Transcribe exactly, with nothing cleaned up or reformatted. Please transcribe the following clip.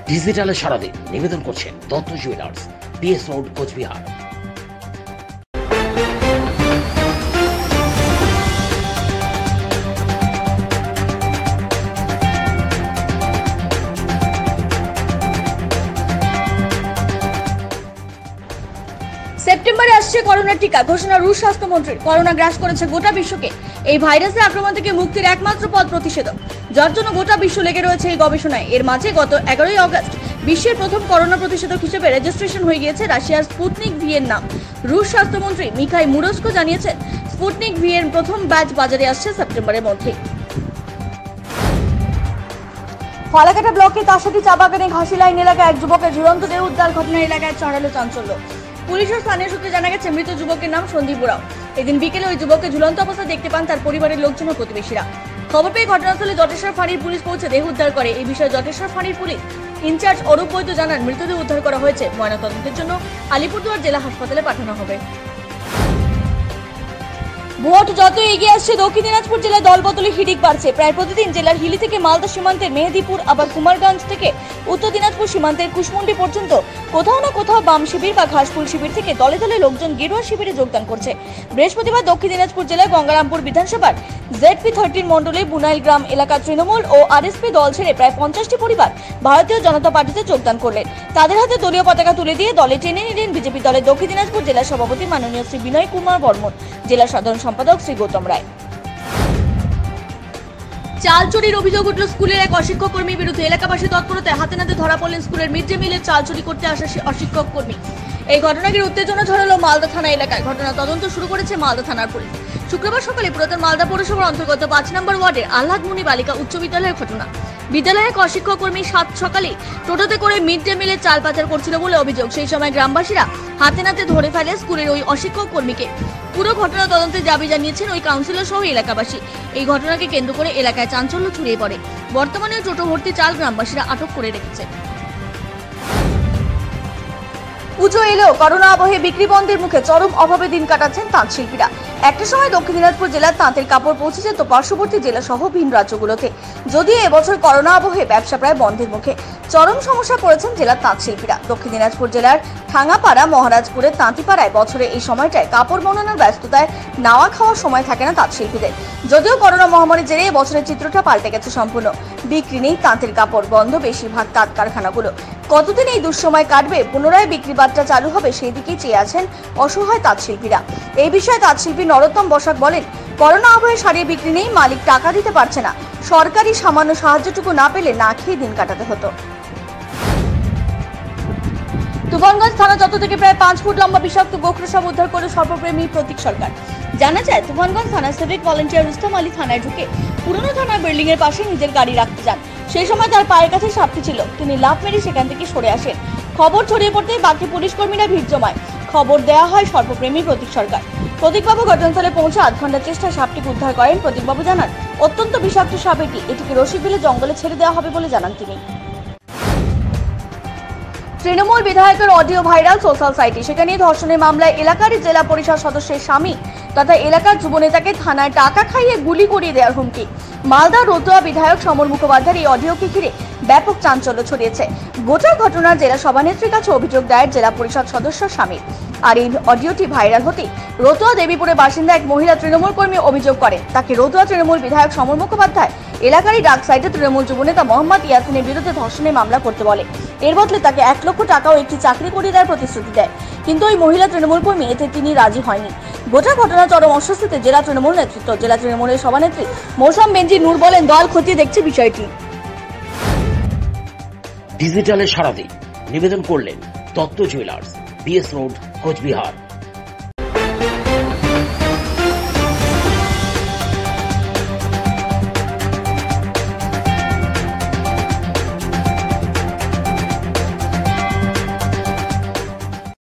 ডিজিটালে সারাদিন নিবেদন করছেন Dutta jewellers, PS road, Cooch Behar. সেপ্টেম্বরে আসছে করোনা টিকা ঘোষণা রুশ স্বাস্থ্যমন্ত্রীর। করোনা গ্রাস করেছে গোটা বিশ্বকে। এই ভাইরাসের আক্রমণ থেকে মুক্তির একমাত্র পথ প্রতিষেধক, যার জন্য গোটা বিশ্ব লেগে রয়েছে এই গবেষণায়। এর মাঝে গত এগারোই আগস্ট বিশ্বের প্রথম করোনা প্রতিষেধক হিসেবে রেজিস্ট্রেশন হয়ে গিয়েছে রাশিয়ার স্পুটনিক ভি এর নাম। রুশ স্বাস্থ্যমন্ত্রী মিখাইল মুরস্কো জানিয়েছেন, স্পুটনিক ভি এর প্রথম ব্যাচ বাজারে আসছে সেপ্টেম্বরের মধ্যে। ফালাকাটা ব্লকে তাসাটি চা বাগানে ঘাসি লাইন এলাকায় এক যুবকের ঝুলন্ত দেহ উদ্ধার ঘটনায় এলাকায় ছড়ালো চাঞ্চল্য। পুলিশের স্থানীয় সূত্রে জানা গেছে, মৃত যুবকের নাম সন্দীপ বুড়াও। এদিন বিকেলে ওই যুবককে ঝুলন্ত অবস্থায় দেখতে পান তার পরিবারের লোকজন ও প্রতিবেশীরা। খবর পেয়ে ঘটনাস্থলে জটেশ্বর ফাঁড়ির পুলিশ পৌঁছে দেহ উদ্ধার করে। এই বিষয়ে জটেশ্বর ফাঁড়ির পুলিশ ইনচার্জ অরূপ বৈদ্য জানান, মৃতদেহ উদ্ধার করা হয়েছে, ময়নাতদন্তের জন্য আলিপুরদুয়ার জেলা হাসপাতালে পাঠানো হবে। ভোট যত এগিয়ে আসছে দক্ষিণ দিনাজপুর জেলায় দলবদলে হিড়িক বাড়ছে। প্রায় প্রতিদিন জেলার হিলি থেকে মালদা সীমান্তের মেহেদিপুর, আবার কুমারগঞ্জ থেকে উত্তর দিনাজপুর সীমান্তের কুশমুন্ডি পর্যন্ত কোথাও না কোথাও বাম শিবির বা ঘাসফুল শিবির থেকে দলে দলে লোকজন গেরুয়া শিবিরে যোগদান করছে। বৃহস্পতিবার দক্ষিণ দিনাজপুর জেলায় গঙ্গারামপুর বিধানসভার জেডপি থার্টিন মন্ডলে বুনাইল গ্রাম এলাকার তৃণমূল ও আরএসপি দল ছেড়ে প্রায় পঞ্চাশটি পরিবার ভারতীয় জনতা পার্টিতে যোগদান করলেন। তাদের হাতে দলীয় পতাকা তুলে দিয়ে দলে টেনে নিলেন বিজেপি দলের দক্ষিণ দিনাজপুর জেলা সভাপতি মাননীয় শ্রী বিনয় কুমার বর্মন, জেলা সাধারণ সম্পাদক শ্রী গৌতম রায়। চাল চুরির অভিযোগ উঠল স্কুলের এক অশিক্ষক কর্মীর বিরুদ্ধে। এলাকাবাসী তৎপরতায় হাতে নাতে ধরা পড়লেন স্কুলের মিড ডে মিলের চাল চুরি করতে আসা অশিক্ষক কর্মী। এই ঘটনাটির উত্তেজনা ছড়ালো মালদা থানা এলাকায়। ঘটনা তদন্ত শুরু করেছে মালদা থানার পুলিশ। শুক্রবার সকালে পুরাতন মালদা পৌরসভার অন্তর্গত পাঁচ নম্বর ওয়ার্ডের আহ্লাদমুনি বালিকা উচ্চ বিদ্যালয়ের ঘটনা। বিদ্যালয়ে এক অশিক্ষক কর্মী সাত সকালে টোটোতে করে মিড ডে মিলের চাল পাচার করছিল বলে অভিযোগ। সেই সময় গ্রামবাসীরা হাতে নাতে ধরে ফেলে স্কুলের ওই অশিক্ষক কর্মীকে। পুরো ঘটনা তদন্তের দাবি জানিয়েছেন ওই কাউন্সিলর সহ এলাকাবাসী। এই ঘটনাকে কেন্দ্র করে এলাকায় চাঞ্চল্য ছড়িয়ে পড়ে। বর্তমানে টোটো ভর্তি চাল গ্রামবাসীরা আটক করে রেখেছে। পুজো এলেও করোনা আবহে বিক্রি বন্ধের মুখে চরম অভাবে দিন কাটাচ্ছেন তাঁত শিল্পীরা। একটা সময় দক্ষিণ দিনাজপুর জেলার তাঁতের কাপড় পৌঁছে যেত পার্শ্ববর্তী জেলা সহ ভিন রাজ্যগুলোতে। যদিও এবছর করোনা আবহে ব্যবসা প্রায় বন্ধের মুখে। চরম সমস্যা পড়েছেন জেলার তাঁত শিল্পীরা। দক্ষিণ দিনাজপুর জেলার ঠাঙ্গাপাড়া, মহারাজপুরের তাঁতিপাড়ায় বছরে এই সময়টায় কাপড় বনানোর ব্যস্ততায় নাওয়া খাওয়ার সময় থাকে না তাঁত শিল্পীদের। যদিও করোনা মহামারীর জেরে এবছরের চিত্রটা পাল্টে গেছে সম্পূর্ণ। বিক্রি নেই, তাঁতের কাপড় বন্ধ বেশিরভাগ তাঁত কারখানাগুলো। কতদিন এই দুঃসময় কাটবে, পুনরায় বিক্রি বাট্টা চালু হবে, সেই দিকেই চেয়ে আছেন অসহায় তাঁত শিল্পীরা। এই বিষয়ে তাঁত শিল্পী নরোত্তম বসাক বলেন, করোনা আবহে শাড়ির বিক্রি নেই, মালিক টাকা দিতে পারছে না, সরকারি সামান্য সাহায্যটুকু না পেলে না খেয়ে দিন কাটাতে হতো। তুফানগঞ্জ থানা চত্বর থেকে প্রায় পাঁচ ফুট লম্বা বিষাক্ত গোখরো সাপ উদ্ধার করে সর্বপ্রেমী প্রতীক সরকার। জানা যায়, তুফানগঞ্জ থানার সিভিক ভলান্টিয়ার রুস্তম আলী থানায় ঢুকে পুরনো থানার বিল্ডিং এর পাশে নিজের গাড়ি রাখতে যান। সেই সময় তার পায়ের কাছে সাপটি ছিল। তিনি লাফ মেরে সেখান থেকে সরে আসেন। খবর ছড়িয়ে পড়তেই বাকি পুলিশ কর্মীরা ভিড় জমায়। খবর দেওয়া হয় সর্বপ্রেমী প্রতীক সরকার। প্রতীকবাবু ঘটনাস্থলে পৌঁছে আধ ঘন্টার চেষ্টায় সাপটিকে উদ্ধার করেন। প্রতীকবাবু জানান, অত্যন্ত বিষাক্ত সাপ এটি, এটিকে রশি বেঁধে জঙ্গলে ছেড়ে দেওয়া হবে বলে জানান তিনি। তৃণমূল বিধায়কের অডিও ভাইরাল সোশ্যাল সাইটে। সেখানে ধর্ষণের মামলায় এলাকারই জেলা পরিষদ সদস্যের স্বামী তথা এলাকার যুবনেতাকে থানায় টাকা খাইয়ে গুলি করিয়ে দেওয়ার হুমকি। মালদা রতুয়া বিধায়ক সমর মুখোপাধ্যায়ের এই অডিওকে ঘিরে ব্যাপক চাঞ্চল্য ছড়িয়েছে। গোটা ঘটনার জেলা সভানেত্রীর কাছে অভিযোগ দায়ের জেলা পরিষদ সদস্য স্বামী। আর এই অডিওটি ভাইরাল হতেই রতুয়া দেবীপুরের বাসিন্দা এক মহিলা তৃণমূল কর্মী অভিযোগ করেন, তাকে রতুয়া তৃণমূল বিধায়ক সমর মুখোপাধ্যায় এলাকারই ডাক সাইডে তৃণমূল যুবনেতা মোহাম্মদ ইয়াসিনের বিরুদ্ধে ধর্ষণের মামলা করতে বলে। এর বদলে তাকে এক লক্ষ টাকা ও একটি চাকরি করিয়ে দেওয়ার প্রতিশ্রুতি দেয়। কিন্তু ওই মহিলা তৃণমূল কর্মী এতে তিনি রাজি হয়নি। গোটা ঘটনা চরম অস্বস্তিতে জেলা তৃণমূল নেতৃত্ব। জেলা তৃণমূলের সভানেত্রী মৌসাম বেঞ্জি নূর বলেন, দল খতিয়ে দেখছে বিষয়টি। ডিজিটালে সারাদিন নিবেদন করলেন Dutta jewellers, PS road, Cooch Behar.